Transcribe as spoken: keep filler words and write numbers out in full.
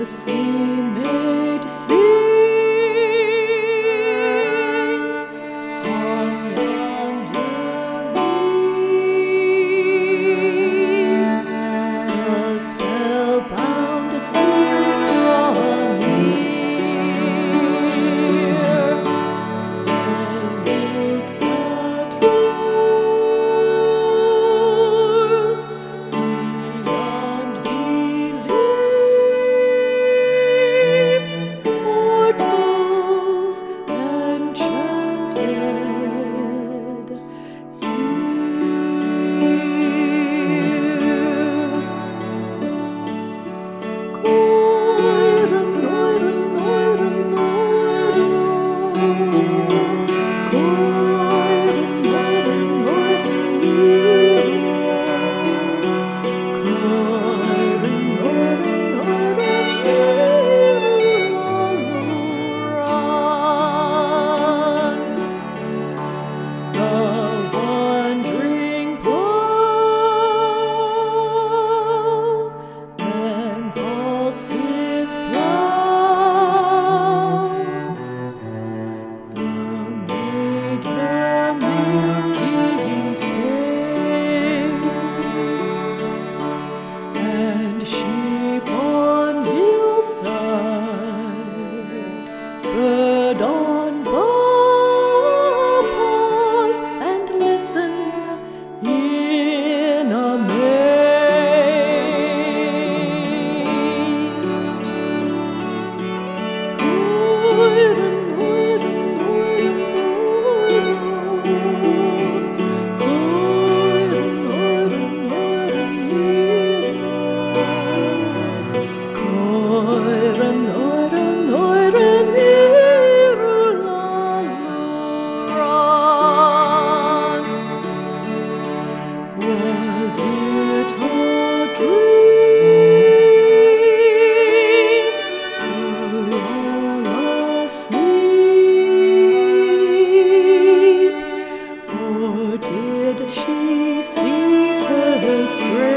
the sea made seas on yonder reef. The spellbound seals draw near. The lilt that roars beyond belief. Mortals enchanted here. Coiren, noiren, noiren, noiren. Coiren, noiren, noiren, here. Coiren, noiren, noiren, here. Run. The wandering plowman halts his plow. The maid her milking stays, and sheep on hillside, bird on bough, pause and listen in amaze. Coiren, noiren, noiren, noiren. Coiren, noiren, noiren, here. Coiren, noiren, noiren, here. Run. Was it a dream? Were all asleep? Or did she cease her strain?